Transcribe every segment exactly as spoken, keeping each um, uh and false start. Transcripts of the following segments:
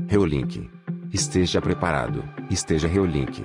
Reolink. Esteja preparado, esteja Reolink.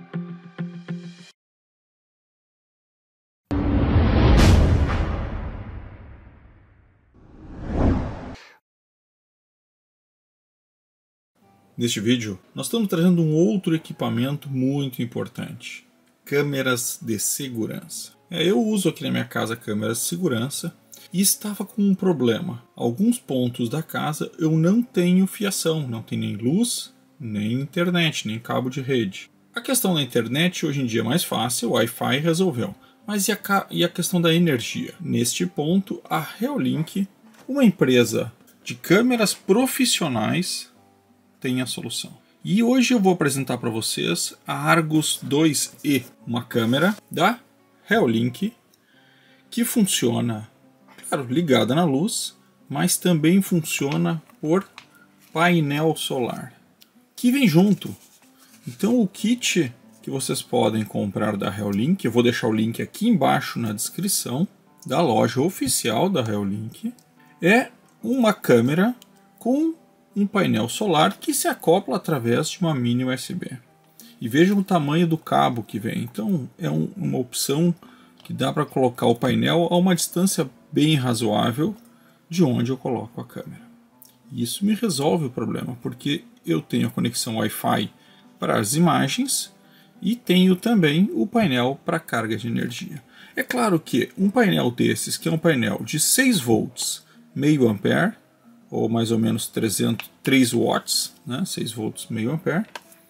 Neste vídeo, nós estamos trazendo um outro equipamento muito importante. Câmeras de segurança. É, eu uso aqui na minha casa câmeras de segurança e estava com um problema. Alguns pontos da casa eu não tenho fiação, não tem nem luz, nem internet, nem cabo de rede. A questão da internet hoje em dia é mais fácil, o Wi-Fi resolveu. Mas e a, e a questão da energia? Neste ponto, a Reolink, uma empresa de câmeras profissionais, tem a solução. E hoje eu vou apresentar para vocês a Argus dois E, uma câmera da Reolink que funciona, claro, ligada na luz, mas também funciona por painel solar, que vem junto. Então o kit que vocês podem comprar da Reolink, eu vou deixar o link aqui embaixo na descrição da loja oficial da Reolink, é uma câmera com um painel solar que se acopla através de uma mini U S B. E vejam o tamanho do cabo que vem. Então é um, uma opção que dá para colocar o painel a uma distância bem razoável de onde eu coloco a câmera. E isso me resolve o problema, porque eu tenho a conexão Wi-Fi para as imagens e tenho também o painel para carga de energia. É claro que um painel desses, que é um painel de seis volts, meio ampere, ou mais ou menos trezentos, três watts, né, seis volts, meio ampere,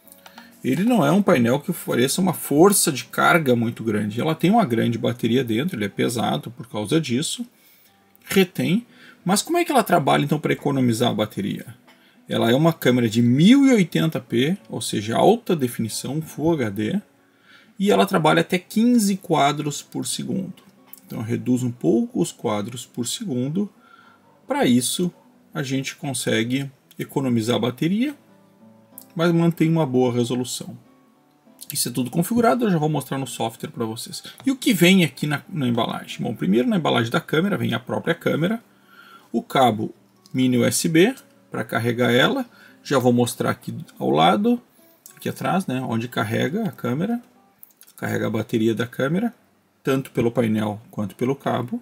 ele não é um painel que ofereça uma força de carga muito grande. Ela tem uma grande bateria dentro, ele é pesado por causa disso, retém, mas como é que ela trabalha então para economizar a bateria? Ela é uma câmera de mil e oitenta p, ou seja, alta definição, Full H D, e ela trabalha até quinze quadros por segundo. Então reduz um pouco os quadros por segundo. Para isso a gente consegue economizar a bateria, mas mantém uma boa resolução. Isso é tudo configurado, eu já vou mostrar no software para vocês. E o que vem aqui na, na embalagem? Bom, primeiro na embalagem da câmera vem a própria câmera, o cabo mini U S B para carregar ela, já vou mostrar aqui ao lado, aqui atrás, né, onde carrega a câmera, carrega a bateria da câmera, tanto pelo painel quanto pelo cabo.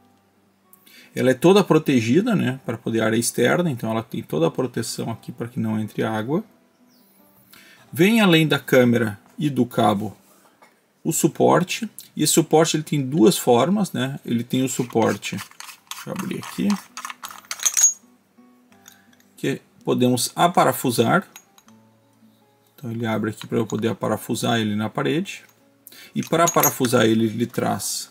Ela é toda protegida, né, para poder área externa, então ela tem toda a proteção aqui para que não entre água. Vem além da câmera e do cabo o suporte, e esse suporte ele tem duas formas, né? Ele tem o suporte, deixa eu abrir aqui, que podemos aparafusar, então ele abre aqui para eu poder aparafusar ele na parede, e para parafusar ele, ele traz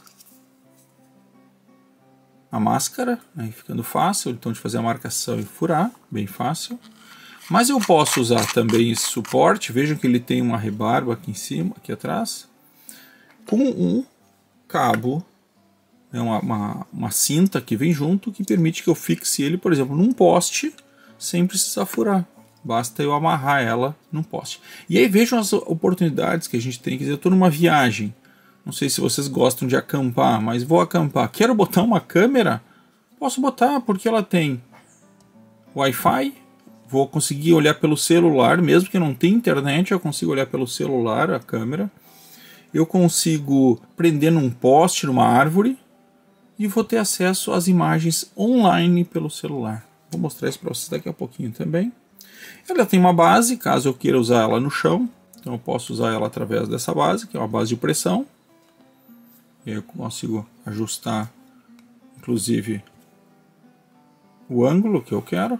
a máscara, né, ficando fácil, então de fazer a marcação e furar, bem fácil. Mas eu posso usar também esse suporte, vejam que ele tem uma rebarba aqui em cima, aqui atrás, com um cabo, né, uma, uma, uma cinta que vem junto, que permite que eu fixe ele, por exemplo, num poste, sem precisar furar. Basta eu amarrar ela num poste. E aí vejam as oportunidades que a gente tem, quer dizer, eu estou numa viagem, não sei se vocês gostam de acampar, mas vou acampar. Quero botar uma câmera? Posso botar, porque ela tem Wi-Fi. Vou conseguir olhar pelo celular, mesmo que não tenha internet, eu consigo olhar pelo celular a câmera. Eu consigo prender num poste, numa árvore. E vou ter acesso às imagens online pelo celular. Vou mostrar isso para vocês daqui a pouquinho também. Ela tem uma base, caso eu queira usar ela no chão. Então eu posso usar ela através dessa base, que é uma base de pressão. Eu consigo ajustar, inclusive, o ângulo que eu quero.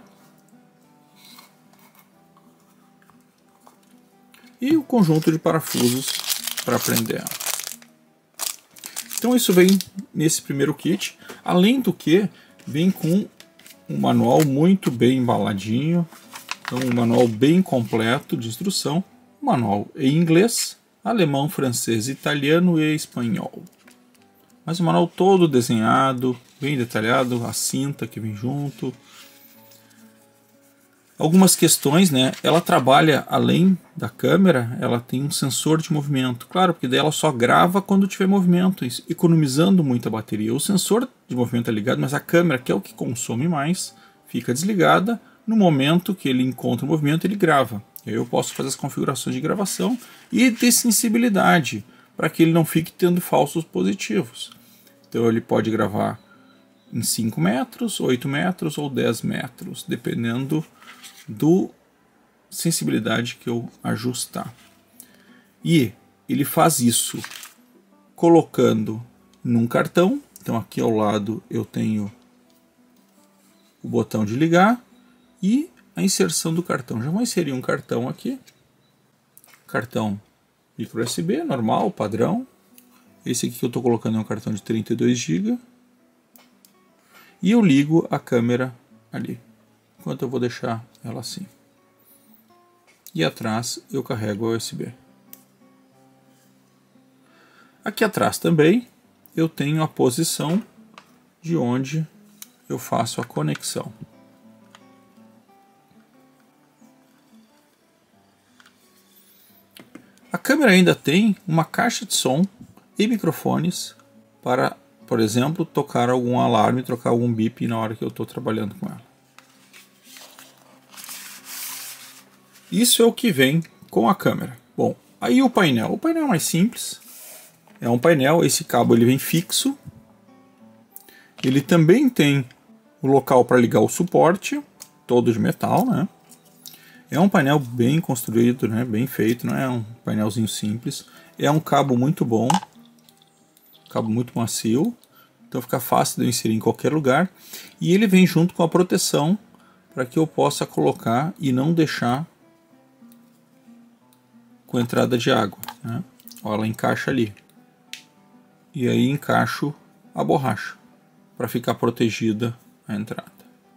E o conjunto de parafusos para prender ela. Então isso vem nesse primeiro kit. Além do que, vem com um manual muito bem embaladinho. Então um manual bem completo de instrução. Um manual em inglês, alemão, francês, italiano e espanhol. Mas o manual todo desenhado, bem detalhado, a cinta que vem junto. Algumas questões, né? Ela trabalha além da câmera, ela tem um sensor de movimento. Claro, porque daí ela só grava quando tiver movimento, economizando muita bateria. O sensor de movimento é ligado, mas a câmera, que é o que consome mais, fica desligada no momento que ele encontra o movimento, ele grava. Eu posso fazer as configurações de gravação e ter sensibilidade para que ele não fique tendo falsos positivos. Então ele pode gravar em cinco metros, oito metros ou dez metros, dependendo do sensibilidade que eu ajustar. E ele faz isso colocando num cartão. Então aqui ao lado eu tenho o botão de ligar e a inserção do cartão. Já vou inserir um cartão aqui. Cartão micro U S B, normal, padrão. Esse aqui que eu estou colocando é um cartão de trinta e dois gigas. E eu ligo a câmera ali. Enquanto eu vou deixar ela assim. E atrás eu carrego a U S B. Aqui atrás também eu tenho a posição de onde eu faço a conexão. A câmera ainda tem uma caixa de som e microfones para, por exemplo, tocar algum alarme, trocar algum bip na hora que eu estou trabalhando com ela. Isso é o que vem com a câmera. Bom, aí o painel. O painel é mais simples. É um painel, esse cabo ele vem fixo. Ele também tem o local para ligar o suporte, todo de metal, né? É um painel bem construído, né? Bem feito, não é um painelzinho simples. É um cabo muito bom, cabo muito macio, então fica fácil de eu inserir em qualquer lugar. E ele vem junto com a proteção para que eu possa colocar e não deixar com entrada de água, né? Ó, ela encaixa ali. E aí encaixo a borracha para ficar protegida a entrada.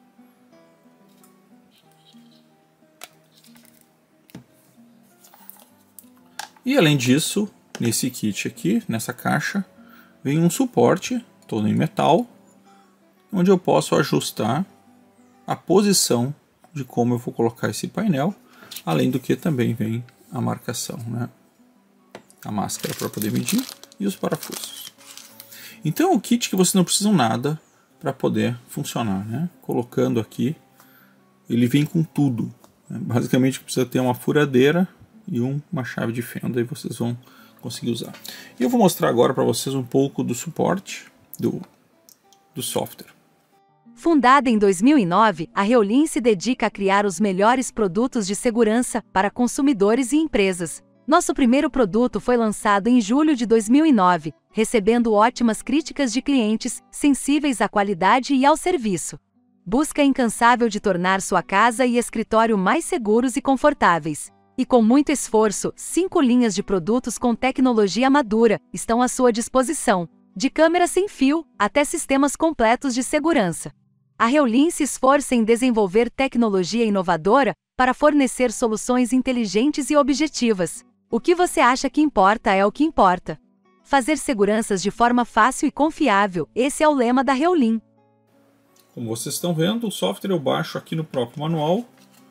E além disso, nesse kit aqui, nessa caixa, vem um suporte todo em metal, onde eu posso ajustar a posição de como eu vou colocar esse painel, além do que também vem a marcação, né? A máscara para poder medir e os parafusos. Então é um kit que você não precisa de nada para poder funcionar, né? Colocando aqui, ele vem com tudo, né? Basicamente precisa ter uma furadeira e um, uma chave de fenda e vocês vão conseguir usar. E eu vou mostrar agora para vocês um pouco do suporte do, do software. Fundada em dois mil e nove, a Reolin se dedica a criar os melhores produtos de segurança para consumidores e empresas. Nosso primeiro produto foi lançado em julho de dois mil e nove, recebendo ótimas críticas de clientes sensíveis à qualidade e ao serviço. Busca incansável de tornar sua casa e escritório mais seguros e confortáveis. E com muito esforço, cinco linhas de produtos com tecnologia madura estão à sua disposição, de câmera sem fio até sistemas completos de segurança. A Reolin se esforça em desenvolver tecnologia inovadora para fornecer soluções inteligentes e objetivas. O que você acha que importa é o que importa. Fazer seguranças de forma fácil e confiável, esse é o lema da Reolin. Como vocês estão vendo, o software eu baixo aqui no próprio manual.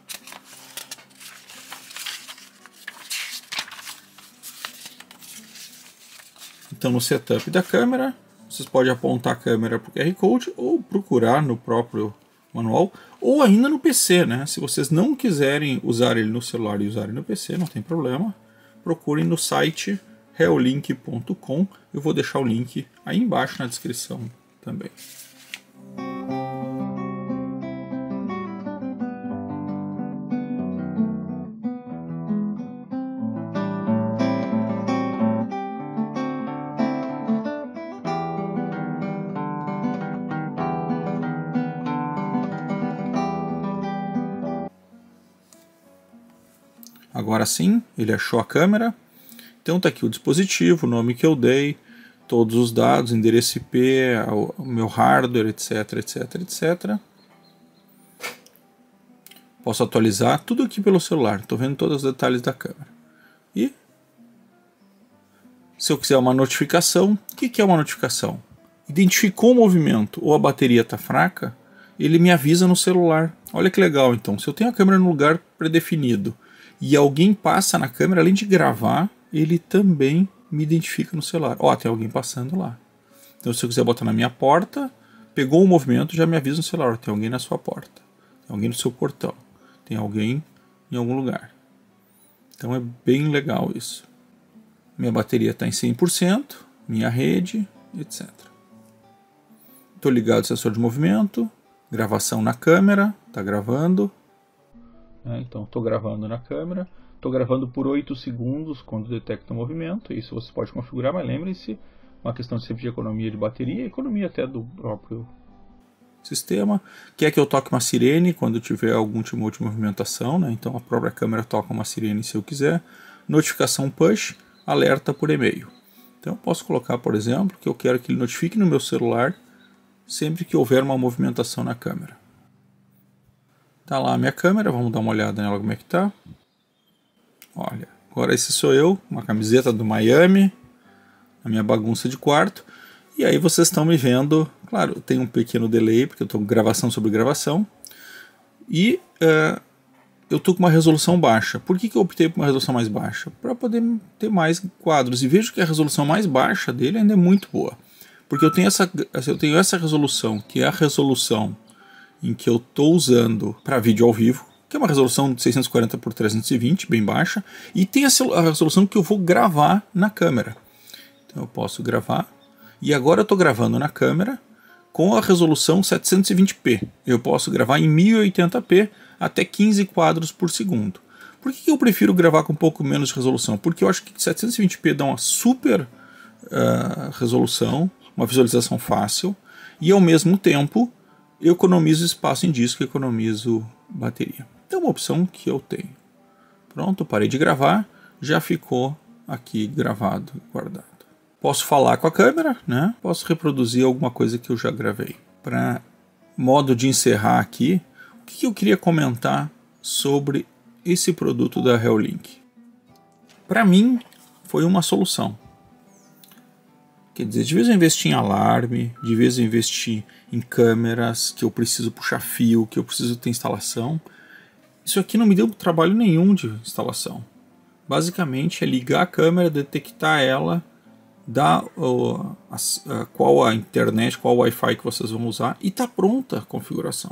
Então no setup da câmera, vocês podem apontar a câmera para o Q R Code ou procurar no próprio manual, ou ainda no P C, né? Se vocês não quiserem usar ele no celular e usarem no P C, não tem problema. Procurem no site reolink ponto com, eu vou deixar o link aí embaixo na descrição também. Agora sim, ele achou a câmera. Então está aqui o dispositivo, o nome que eu dei, todos os dados, endereço I P, o meu hardware, etc, etc, etcétera. Posso atualizar tudo aqui pelo celular. Estou vendo todos os detalhes da câmera. E se eu quiser uma notificação, o que, que é uma notificação? Identificou o movimento ou a bateria está fraca, ele me avisa no celular. Olha que legal, então. Se eu tenho a câmera no lugar predefinido e alguém passa na câmera, além de gravar, ele também me identifica no celular. Ó, tem alguém passando lá. Então se eu quiser botar na minha porta, pegou o movimento, já me avisa no celular, tem alguém na sua porta. tem alguém no seu portão, tem alguém em algum lugar. Então é bem legal isso. Minha bateria está em cem por cento, minha rede, etcétera. Estou ligado ao sensor de movimento, gravação na câmera, está gravando. É, então estou gravando na câmera, estou gravando por oito segundos quando detecta o movimento. Isso você pode configurar, mas lembrem-se, uma questão sempre de economia de bateria, economia até do próprio sistema. Quer que eu toque uma sirene quando tiver algum tipo de movimentação, né? Então a própria câmera toca uma sirene se eu quiser. Notificação push, alerta por e-mail. Então eu posso colocar, por exemplo, que eu quero que ele notifique no meu celular sempre que houver uma movimentação na câmera. Tá lá a minha câmera, vamos dar uma olhada nela como é que tá. Olha, agora esse sou eu, uma camiseta do Miami, a minha bagunça de quarto. E aí vocês estão me vendo, claro, tem um pequeno delay, porque eu estou gravação sobre gravação. E uh, eu estou com uma resolução baixa. Por que, que eu optei por uma resolução mais baixa? Para poder ter mais quadros. E vejo que a resolução mais baixa dele ainda é muito boa. Porque eu tenho essa, eu tenho essa resolução, que é a resolução em que eu estou usando para vídeo ao vivo, que é uma resolução de seiscentos e quarenta por trezentos e vinte, bem baixa. E tem a resolução que eu vou gravar na câmera. Então eu posso gravar. E agora eu estou gravando na câmera com a resolução setecentos e vinte p. Eu posso gravar em mil e oitenta p até quinze quadros por segundo. Por que eu prefiro gravar com um pouco menos de resolução? Porque eu acho que setecentos e vinte p dá uma super uh, resolução, uma visualização fácil, e ao mesmo tempo eu economizo espaço em disco e economizo bateria. Então é uma opção que eu tenho. Pronto, parei de gravar, já ficou aqui gravado, guardado. Posso falar com a câmera, né? Posso reproduzir alguma coisa que eu já gravei. Para modo de encerrar aqui, o que eu queria comentar sobre esse produto da Reolink? Para mim, foi uma solução. Quer dizer, de vez eu investi em alarme, de vez eu investi em câmeras, que eu preciso puxar fio, que eu preciso ter instalação. Isso aqui não me deu trabalho nenhum de instalação. Basicamente é ligar a câmera, detectar ela, dar uh, a, a, qual a internet, qual o Wi-Fi que vocês vão usar e está pronta a configuração.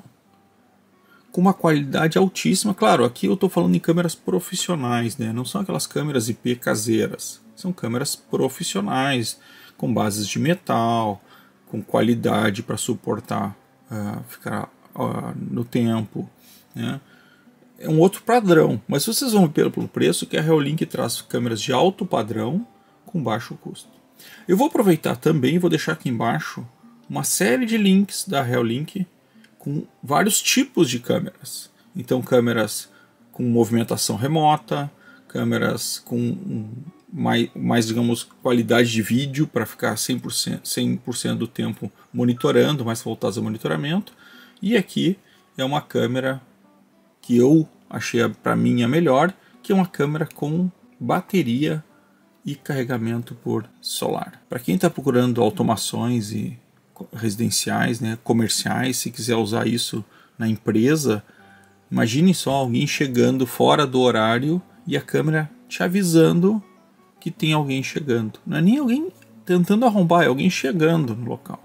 Com uma qualidade altíssima. Claro, aqui eu estou falando em câmeras profissionais, né? Não são aquelas câmeras I P caseiras. São câmeras profissionais, com bases de metal, com qualidade para suportar, uh, ficar uh, no tempo, né? É um outro padrão, mas vocês vão ver pelo preço que a Reolink traz câmeras de alto padrão com baixo custo. Eu vou aproveitar também e vou deixar aqui embaixo uma série de links da Reolink com vários tipos de câmeras. Então câmeras com movimentação remota, câmeras com mais, mais digamos, qualidade de vídeo para ficar cem por cento, cem por cento do tempo monitorando, mais voltadas ao monitoramento. E aqui é uma câmera que eu achei para mim a melhor, que é uma câmera com bateria e carregamento por solar. Para quem está procurando automações e residenciais, né, comerciais, se quiser usar isso na empresa, imagine só alguém chegando fora do horário e a câmera te avisando que tem alguém chegando. Não é nem alguém tentando arrombar, é alguém chegando no local.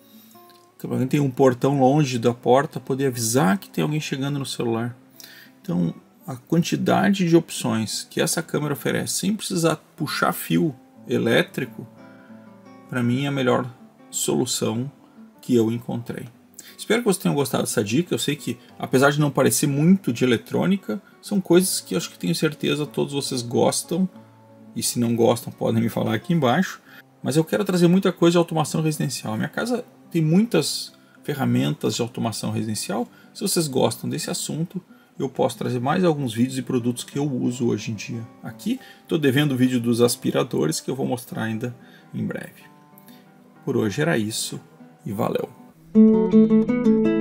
Alguém tem um portão longe da porta, poder avisar que tem alguém chegando no celular. Então, a quantidade de opções que essa câmera oferece, sem precisar puxar fio elétrico, para mim é a melhor solução que eu encontrei. Espero que vocês tenham gostado dessa dica. Eu sei que, apesar de não parecer muito de eletrônica, são coisas que eu acho que tenho certeza todos vocês gostam. E se não gostam, podem me falar aqui embaixo. Mas eu quero trazer muita coisa de automação residencial. Minha casa tem muitas ferramentas de automação residencial. Se vocês gostam desse assunto, eu posso trazer mais alguns vídeos e produtos que eu uso hoje em dia aqui. Estou devendo o vídeo dos aspiradores que eu vou mostrar ainda em breve. Por hoje era isso e valeu!